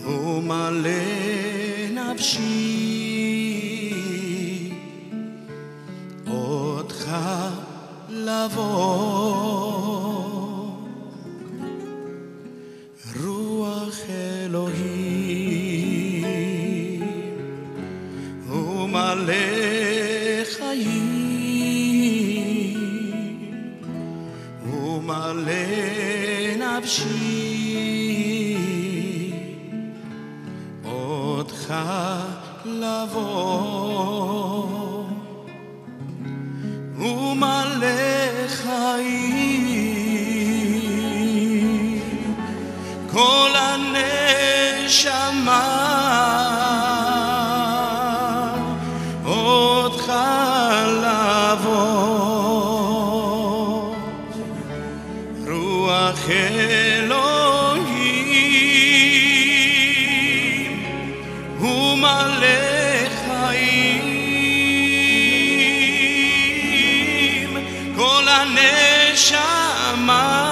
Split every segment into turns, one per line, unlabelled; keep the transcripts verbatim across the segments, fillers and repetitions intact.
ומלא נפשי אותך לבוא, רוח אלוהים ומלא חיים ומלא נפשי אותך לבוא, ומלא חיים כל הנשמה אותך לבוא, רוח אלוהים ומלא חיים כל הנשמה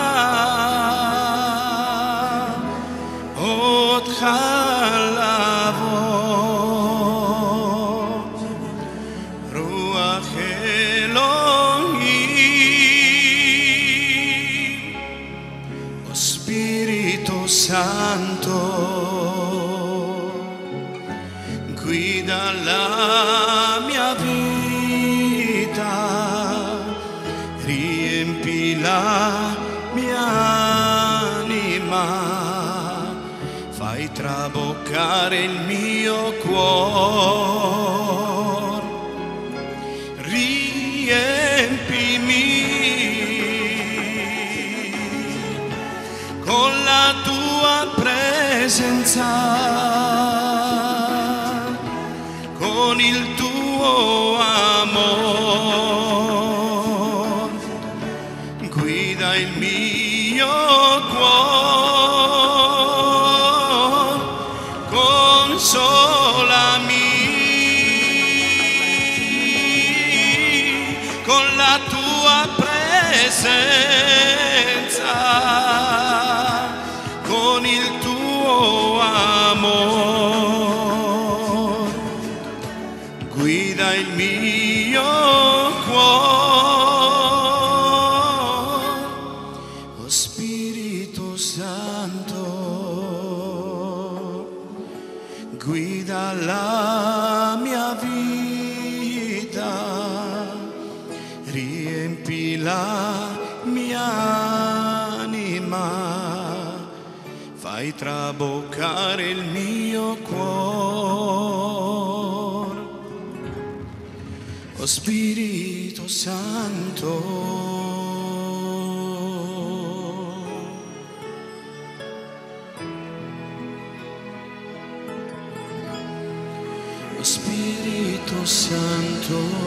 אותך לבוא, רוח אלוהים. Oh Spirito Santo, guida la mia vita, riempi la mia anima, fai traboccare il mio cuore, riempimi con la tua presenza, con il tuo amor, guida il mio cuore, consolami con la tua presenza, con il tuo amor, guida il mio cuore. Oh Spirito Santo, guida la mia vita, riempi la mia anima, fai traboccare il mio cuore. Oh Spirito Santo, oh Spirito Santo,